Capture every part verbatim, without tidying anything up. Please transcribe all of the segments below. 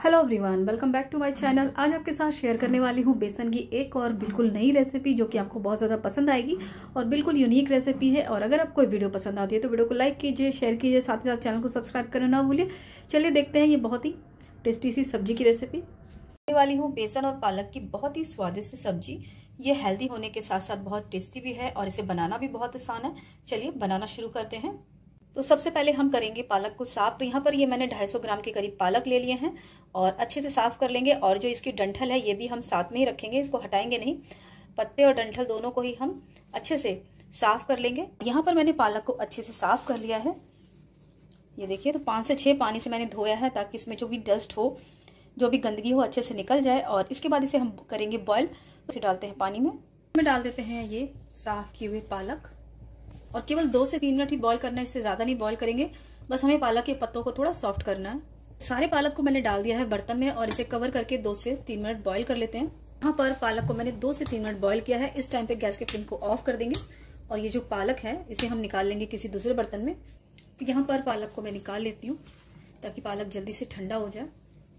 Hello everyone, welcome back to my channel. आज आपके साथ शेयर करने वाली हूँ बेसन की एक और बिल्कुल नई रेसिपी जो कि आपको बहुत ज़्यादा पसंद आएगी और बिल्कुल यूनिक रेसिपी है। और अगर आपको वीडियो पसंद आती है तो वीडियो को लाइक कीजिए, शेयर कीजिए, साथ ही साथ चैनल को सब्सक्राइब करना ना भूलिए। चलिए देखते हैं ये बहुत ही टेस्टी सी सब्जी की रेसिपी। करने वाली हूँ बेसन और पालक की बहुत ही स्वादिष्ट सब्जी। ये हेल्दी होने के साथ साथ बहुत टेस्टी भी है और इसे बनाना भी बहुत आसान है। चलिए बनाना शुरू करते हैं। तो सबसे पहले हम करेंगे पालक को साफ। तो यहाँ पर ये मैंने ढाई सौ ग्राम के करीब पालक ले लिए हैं और अच्छे से साफ कर लेंगे। और जो इसकी डंठल है ये भी हम साथ में ही रखेंगे, इसको हटाएंगे नहीं। पत्ते और डंठल दोनों को ही हम अच्छे से साफ कर लेंगे। यहाँ पर मैंने पालक को अच्छे से साफ कर लिया है। ये देखिए, तो पाँच से छः पानी से मैंने धोया है ताकि इसमें जो भी डस्ट हो, जो भी गंदगी हो अच्छे से निकल जाए। और इसके बाद इसे हम करेंगे बॉयल। इसे डालते हैं पानी में में डाल देते हैं ये साफ किए हुए पालक और केवल दो से तीन मिनट ही बॉईल करना है, इससे ज्यादा नहीं बॉईल करेंगे। बस हमें पालक के पत्तों को थोड़ा सॉफ्ट करना है। सारे पालक को मैंने डाल दिया है बर्तन में और इसे कवर करके दो से तीन मिनट बॉईल कर लेते हैं। यहाँ पर पालक को मैंने दो से तीन मिनट बॉईल किया है। इस टाइम पे गैस के फ्लेम को ऑफ कर देंगे और ये जो पालक है इसे हम निकाल लेंगे किसी दूसरे बर्तन में। तो यहाँ पर पालक को मैं निकाल लेती हूँ ताकि पालक जल्दी से ठंडा हो जाए।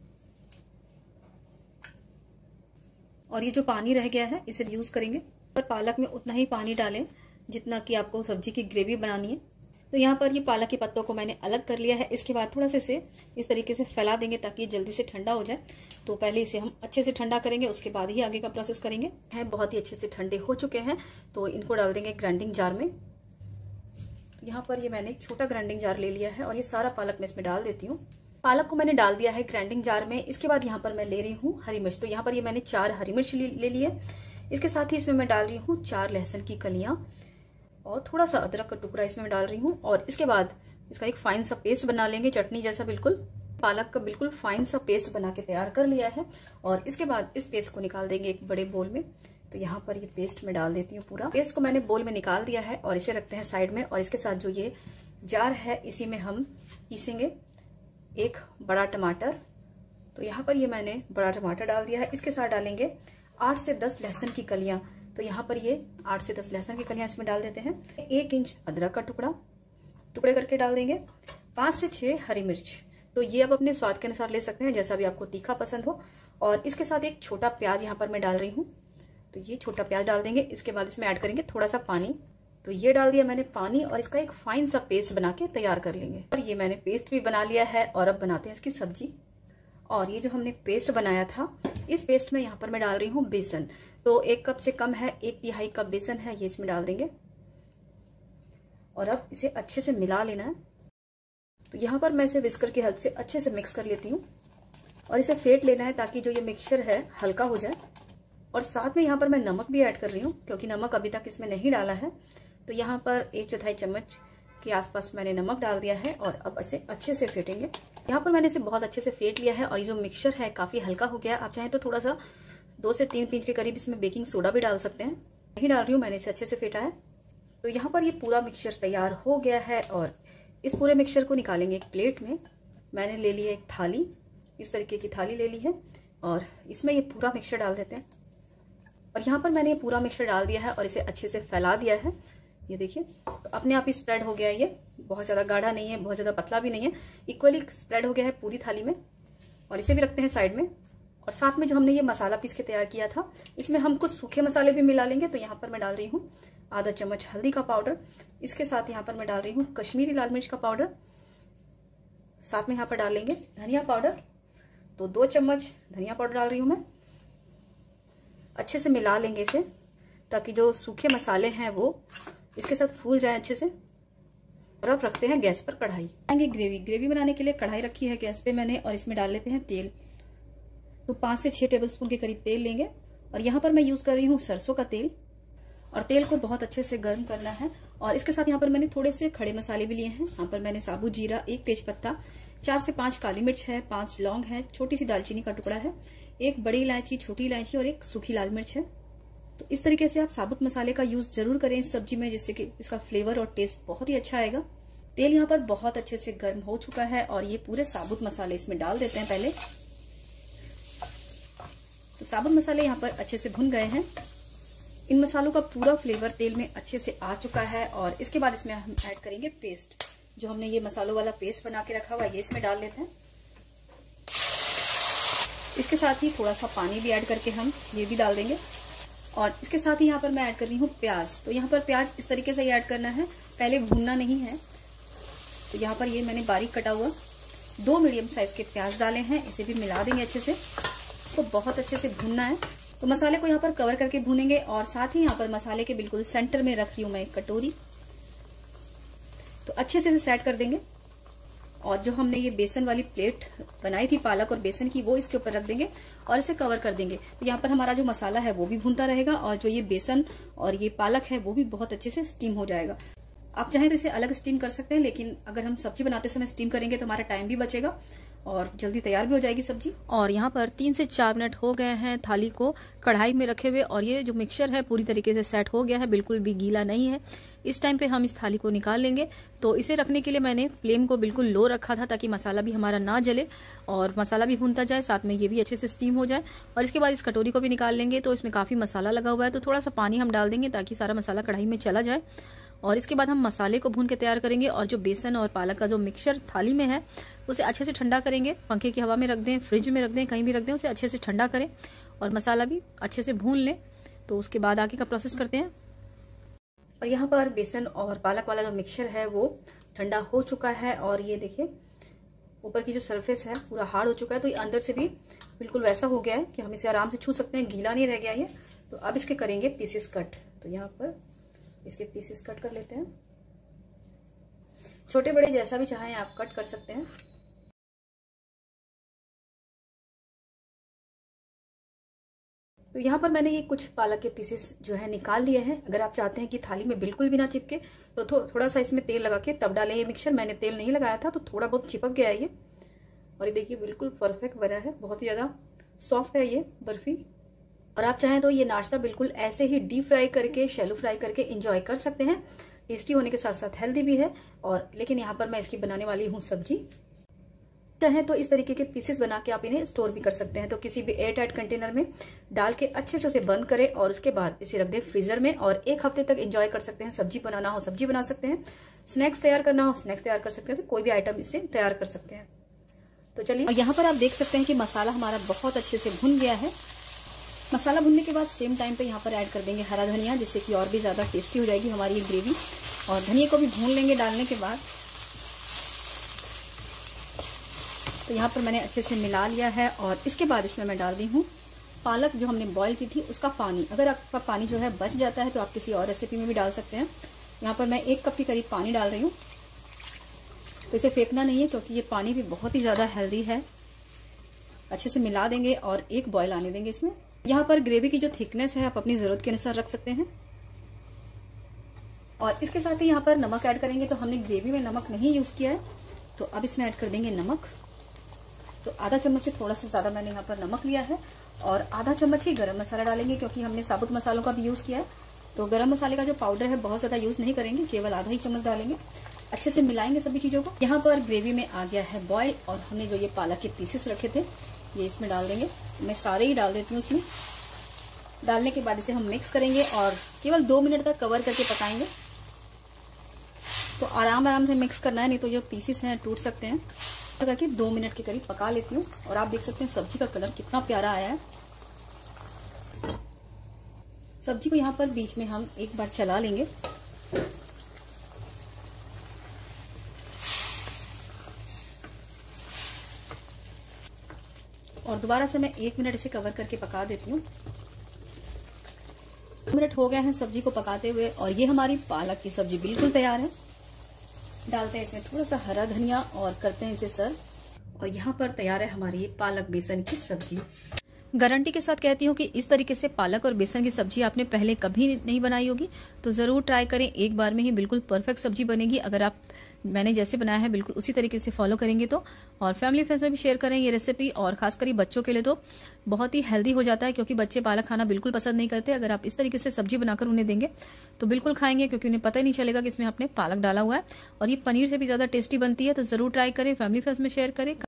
और ये जो पानी रह गया है इसे यूज करेंगे। पर पालक में उतना ही पानी डालें जितना कि आपको सब्जी की ग्रेवी बनानी है। तो यहाँ पर ये पालक के पत्तों को मैंने अलग कर लिया है। इसके बाद थोड़ा सा इसे इस तरीके से फैला देंगे ताकि ये जल्दी से ठंडा हो जाए। तो पहले इसे हम अच्छे से ठंडा करेंगे, उसके बाद ही आगे का प्रोसेस करेंगे। है बहुत ही अच्छे से ठंडे हो चुके हैं तो इनको डाल देंगे ग्राइंडिंग जार में। यहाँ पर ये मैंने एक छोटा ग्राइंडिंग जार ले लिया है और ये सारा पालक मैं इसमें डाल देती हूँ। पालक को मैंने डाल दिया है ग्राइंडिंग जार में। इसके बाद यहाँ पर मैं ले रही हूँ हरी मिर्च। तो यहाँ पर ये मैंने चार हरी मिर्च ले ली है। इसके साथ ही इसमें मैं डाल रही हूँ चार लहसुन की कलियां और थोड़ा सा अदरक का टुकड़ा इसमें डाल रही हूँ। और इसके बाद इसका एक फाइन सा पेस्ट बना लेंगे, चटनी जैसा। बिल्कुल पालक का बिल्कुल फाइन सा पेस्ट बना के तैयार कर लिया है। और इसके बाद इस पेस्ट को निकाल देंगे एक बड़े बोल में। तो यहाँ पर ये पेस्ट में डाल देती हूँ। पूरा पेस्ट को मैंने बोल में निकाल दिया है और इसे रखते हैं साइड में। और इसके साथ जो ये जार है इसी में हम पीसेंगे एक बड़ा टमाटर। तो यहाँ पर ये मैंने बड़ा टमाटर डाल दिया है। इसके साथ डालेंगे आठ से दस लहसुन की कलियां। तो यहाँ पर ये आठ से दस लहसुन की कलियां इसमें डाल देते हैं। एक इंच अदरक का टुकड़ा टुकड़े करके डाल देंगे। पांच से छह हरी मिर्च। तो ये आप अपने स्वाद के अनुसार ले सकते हैं, जैसा भी आपको तीखा पसंद हो। और इसके साथ एक छोटा प्याज यहाँ पर मैं डाल रही हूँ। तो ये छोटा प्याज डाल देंगे। इसके बाद इसमें ऐड करेंगे थोड़ा सा पानी। तो ये डाल दिया मैंने पानी और इसका एक फाइन सा पेस्ट बना के तैयार कर लेंगे। और ये मैंने पेस्ट भी बना लिया है और अब बनाते हैं इसकी सब्जी। और ये जो हमने पेस्ट बनाया था, इस पेस्ट में यहाँ पर मैं डाल रही हूँ बेसन। तो एक कप से कम है, एक तिहाई कप बेसन है, ये इसमें डाल देंगे। और अब इसे अच्छे से मिला लेना है। तो यहाँ पर मैं इसे विस्कर की हेल्प से अच्छे से मिक्स कर लेती हूँ और इसे फेंट लेना है ताकि जो ये मिक्सचर है हल्का हो जाए। और साथ में यहाँ पर मैं नमक भी ऐड कर रही हूँ क्योंकि नमक अभी तक इसमें नहीं डाला है। तो यहाँ पर एक चौथाई चम्मच के आसपास मैंने नमक डाल दिया है और अब इसे अच्छे से फेंटेंगे। यहाँ पर मैंने इसे बहुत अच्छे से फेंट लिया है और ये जो मिक्सचर है काफी हल्का हो गया। आप चाहें तो थोड़ा सा दो से तीन पिंच के करीब इसमें बेकिंग सोडा भी डाल सकते हैं। नहीं डाल रही हूँ, मैंने इसे अच्छे से फेंटा है। तो यहाँ पर ये पूरा मिक्सचर तैयार हो गया है और इस पूरे मिक्सचर को निकालेंगे एक प्लेट में। मैंने ले ली है एक थाली, इस तरीके की थाली ले ली है और इसमें ये पूरा मिक्सचर डाल देते हैं। और यहाँ पर मैंने ये पूरा मिक्सचर डाल दिया है और इसे अच्छे से फैला दिया है। ये देखिए, तो अपने आप ही स्प्रेड हो गया है। ये बहुत ज्यादा गाढ़ा नहीं है, बहुत ज्यादा पतला भी नहीं है, इक्वली स्प्रेड हो गया है पूरी थाली में। और इसे भी रखते हैं साइड में। और साथ में जो हमने ये मसाला पीस के तैयार किया था, इसमें हम कुछ सूखे मसाले भी मिला लेंगे। तो यहाँ पर मैं डाल रही हूँ आधा चम्मच हल्दी का पाउडर। इसके साथ यहाँ पर मैं डाल रही हूँ कश्मीरी लाल मिर्च का पाउडर। साथ में यहाँ पर डाल लेंगे धनिया पाउडर। तो दो चम्मच धनिया पाउडर डाल रही हूँ मैं। अच्छे से मिला लेंगे इसे ताकि जो सूखे मसाले हैं वो इसके साथ फूल जाए अच्छे से। और अब रखते हैं गैस पर कढ़ाई। आएंगे ग्रेवी ग्रेवी बनाने के लिए कढ़ाई रखी है गैस पे मैंने और इसमें डाल लेते हैं तेल। तो पाँच से छह टेबलस्पून के करीब तेल लेंगे और यहाँ पर मैं यूज कर रही हूँ सरसों का तेल। और तेल को बहुत अच्छे से गर्म करना है। और इसके साथ यहाँ पर मैंने थोड़े से खड़े मसाले भी लिए हैं। यहाँ पर मैंने साबुत जीरा, एक तेज पत्ता, चार से पांच काली मिर्च है, पांच लौंग है, छोटी सी दालचीनी का टुकड़ा है, एक बड़ी इलायची, छोटी इलायची और एक सूखी लाल मिर्च है। तो इस तरीके से आप साबुत मसाले का यूज जरूर करें इस सब्जी में, जिससे कि इसका फ्लेवर और टेस्ट बहुत ही अच्छा आएगा। तेल यहाँ पर बहुत अच्छे से गर्म हो चुका है और ये पूरे साबुत मसाले इसमें डाल देते हैं पहले। तो साबुत मसाले यहाँ पर अच्छे से भुन गए हैं। इन मसालों का पूरा फ्लेवर तेल में अच्छे से आ चुका है। और इसके बाद इसमें हम ऐड करेंगे पेस्ट, जो हमने ये मसालों वाला पेस्ट बना के रखा हुआ है, ये इसमें डाल लेते हैं। इसके साथ ही थोड़ा सा पानी भी ऐड करके हम ये भी डाल देंगे। और इसके साथ ही यहाँ पर मैं ऐड कर रही हूँ प्याज। तो यहाँ पर प्याज इस तरीके से ही ऐड करना है, पहले भूनना नहीं है। तो यहाँ पर ये मैंने बारीक कटा हुआ दो मीडियम साइज के प्याज डाले हैं, इसे भी मिला देंगे अच्छे से। तो बहुत अच्छे से भूनना है। तो मसाले को यहाँ पर कवर करके भूनेंगे और साथ ही यहाँ पर मसाले के बिल्कुल सेंटर में रख रही हूँ मैं एक कटोरी। तो अच्छे से सेट कर देंगे। और जो हमने ये बेसन वाली प्लेट बनाई थी पालक और बेसन की, वो इसके ऊपर रख देंगे और इसे कवर कर देंगे। तो यहाँ पर हमारा जो मसाला है वो भी भूनता रहेगा और जो ये बेसन और ये पालक है वो भी बहुत अच्छे से स्टीम हो जाएगा। आप चाहें तो इसे अलग स्टीम कर सकते हैं, लेकिन अगर हम सब्जी बनाते समय स्टीम करेंगे तो हमारा टाइम भी बचेगा और जल्दी तैयार भी हो जाएगी सब्जी। और यहाँ पर तीन से चार मिनट हो गए हैं थाली को कढ़ाई में रखे हुए और ये जो मिक्सचर है पूरी तरीके से सेट हो गया है, बिल्कुल भी गीला नहीं है। इस टाइम पे हम इस थाली को निकाल लेंगे। तो इसे रखने के लिए मैंने फ्लेम को बिल्कुल लो रखा था ताकि मसाला भी हमारा ना जले और मसाला भी भूनता जाए, साथ में ये भी अच्छे से स्टीम हो जाए। और इसके बाद इस कटोरी को भी निकाल लेंगे। तो इसमें काफी मसाला लगा हुआ है, तो थोड़ा सा पानी हम डाल देंगे ताकि सारा मसाला कढ़ाई में चला जाए। और इसके बाद हम मसाले को भून के तैयार करेंगे और जो बेसन और पालक का जो मिक्सचर थाली में है उसे अच्छे से ठंडा करेंगे। पंखे की हवा में रख दें, फ्रिज में रख दें, कहीं भी रख दें, उसे अच्छे से ठंडा करें और मसाला भी अच्छे से भून लें। तो उसके बाद आगे का प्रोसेस करते हैं। और यहाँ पर बेसन और पालक वाला जो मिक्सचर है वो ठंडा हो चुका है और ये देखिए ऊपर की जो सरफेस है पूरा हार्ड हो चुका है। तो ये अंदर से भी बिल्कुल वैसा हो गया है कि हम इसे आराम से छू सकते हैं, गीला नहीं रह गया ये। तो अब इसके करेंगे पीसेस कट। तो यहाँ पर इसके पीसेस कट कर लेते हैं, छोटे बड़े जैसा भी चाहें आप कट कर सकते हैं। तो यहाँ पर मैंने ये कुछ पालक के पीसेस जो है निकाल लिए हैं। अगर आप चाहते हैं कि थाली में बिल्कुल भी ना चिपके तो थो, थोड़ा सा इसमें तेल लगा के तब डालें ये मिक्सचर। मैंने तेल नहीं लगाया था तो थोड़ा बहुत चिपक गया है ये। और ये देखिए बिल्कुल परफेक्ट बना है, बहुत ही ज्यादा सॉफ्ट है ये बर्फी। और आप चाहें तो ये नाश्ता बिल्कुल ऐसे ही डीप फ्राई करके, शैलो फ्राई करके एंजॉय कर सकते हैं। टेस्टी होने के साथ साथ हेल्दी भी है। और लेकिन यहाँ पर मैं इसकी बनाने वाली हूँ सब्जी। चाहें तो इस तरीके के पीसेस बना के आप इन्हें स्टोर भी कर सकते हैं। तो किसी भी एयर टाइट कंटेनर में डाल के अच्छे से उसे बंद करें और उसके बाद इसे रख दें फ्रीजर में और एक हफ्ते तक एंजॉय कर सकते हैं। सब्जी बनाना हो सब्जी बना सकते हैं, स्नैक्स तैयार करना हो स्नैक्स तैयार कर सकते हैं, तो कोई भी आइटम इससे तैयार कर सकते हैं। तो चलिए, और यहाँ पर आप देख सकते हैं कि मसाला हमारा बहुत अच्छे से भुन गया है। मसाला भुनने के बाद सेम टाइम पे यहाँ पर ऐड कर देंगे हरा धनिया, जिससे कि और भी ज्यादा टेस्टी हो जाएगी हमारी ये ग्रेवी। और धनिया को भी भून लेंगे डालने के बाद। तो यहाँ पर मैंने अच्छे से मिला लिया है और इसके बाद इसमें मैं डाल रही हूँ पालक जो हमने बॉईल की थी उसका पानी। अगर आपका पानी जो है बच जाता है तो आप किसी और रेसिपी में भी डाल सकते हैं। यहाँ पर मैं एक कप के करीब पानी डाल रही हूँ। तो इसे फेंकना नहीं है क्योंकि ये पानी भी बहुत ही ज्यादा हेल्दी है। अच्छे से मिला देंगे और एक बॉईल आने देंगे इसमें। यहाँ पर ग्रेवी की जो थिकनेस है आप अपनी जरूरत के अनुसार रख सकते हैं। और इसके साथ ही यहाँ पर नमक ऐड करेंगे। तो हमने ग्रेवी में नमक नहीं यूज किया है, तो अब इसमें ऐड कर देंगे नमक। तो आधा चम्मच से थोड़ा सा ज्यादा मैंने यहाँ पर नमक लिया है और आधा चम्मच ही गरम मसाला डालेंगे क्योंकि हमने साबुत मसालों का भी यूज किया है। तो गरम मसाले का जो पाउडर है बहुत ज्यादा यूज नहीं करेंगे, केवल आधा ही चम्मच डालेंगे। अच्छे से मिलाएंगे सभी चीजों को। यहाँ पर ग्रेवी में आ गया है बॉईल और हमने जो ये पालक के पीसेस रखे थे ये इसमें डाल देंगे। मैं सारे ही डाल देती हूँ इसमें। डालने के बाद इसे हम मिक्स करेंगे और केवल दो मिनट तक कवर करके पकाएंगे। तो आराम आराम से मिक्स करना है, नहीं तो जो पीसेस हैं टूट सकते हैं। करके दो मिनट के करीब पका लेती हूँ और आप देख सकते हैं सब्जी का कलर कितना प्यारा आया है। सब्जी को यहाँ पर बीच में हम एक बार चला लेंगे। और दोबारा से मैं एक मिनट इसे कवर करके पका देती हूँ। दो मिनट हो गए हैं सब्जी को पकाते हुए और ये हमारी पालक की सब्जी बिल्कुल तैयार है। डालते हैं इसमें थोड़ा सा हरा धनिया और करते हैं इसे सर्व। और यहाँ पर तैयार है हमारी ये पालक बेसन की सब्जी। गारंटी के साथ कहती हूँ कि इस तरीके से पालक और बेसन की सब्जी आपने पहले कभी नहीं बनाई होगी, तो जरूर ट्राई करें। एक बार में ही बिल्कुल परफेक्ट सब्जी बनेगी अगर आप मैंने जैसे बनाया है बिल्कुल उसी तरीके से फॉलो करेंगे तो। और फैमिली फ्रेंड्स में भी शेयर करें ये रेसिपी। और खासकर बच्चों के लिए तो बहुत ही हेल्दी हो जाता है क्योंकि बच्चे पालक खाना बिल्कुल पसंद नहीं करते। अगर आप इस तरीके से सब्जी बनाकर उन्हें देंगे तो बिल्कुल खाएंगे क्योंकि उन्हें पता ही नहीं चलेगा कि इसमें आपने पालक डाला हुआ है। और ये पनीर से भी ज्यादा टेस्टी बनती है, तो जरूर ट्राई करें, फैमिली फ्रेंड्स में शेयर करें।